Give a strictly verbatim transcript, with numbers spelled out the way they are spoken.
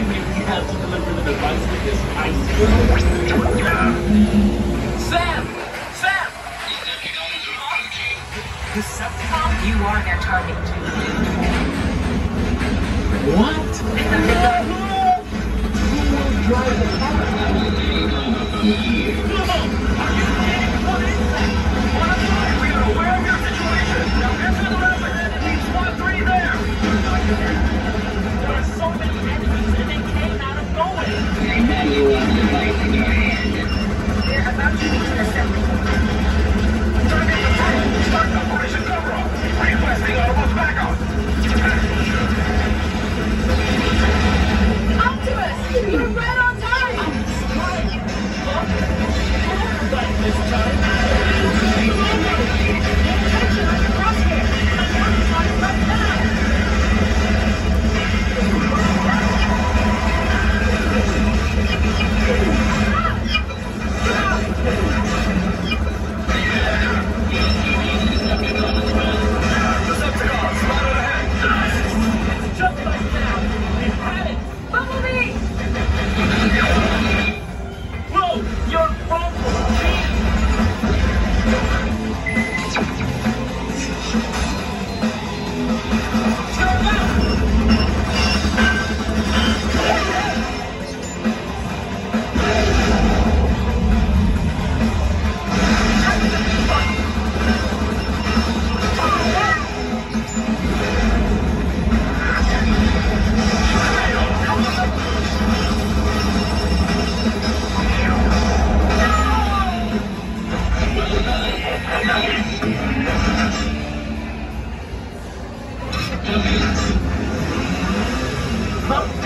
if we have to deliver the device with this ice Sam! Sam! Decepticon, you are their target. What? Who will drive the car? We are aware of your situation. Now get to the rapid and need squad three there. There are so many enemies and they came out of nowhere. They're about to reach the assembly. Target control. Start Operation Cover-Up. Requesting Autobus backup. Optimus, you're right on time. Right this time. Attention on your crosshair. Attention right now. Decepticons, spotted ahead. Just like now. We've had it. Bumblebee! Whoa! You're wrong for me! Turn out! Huh?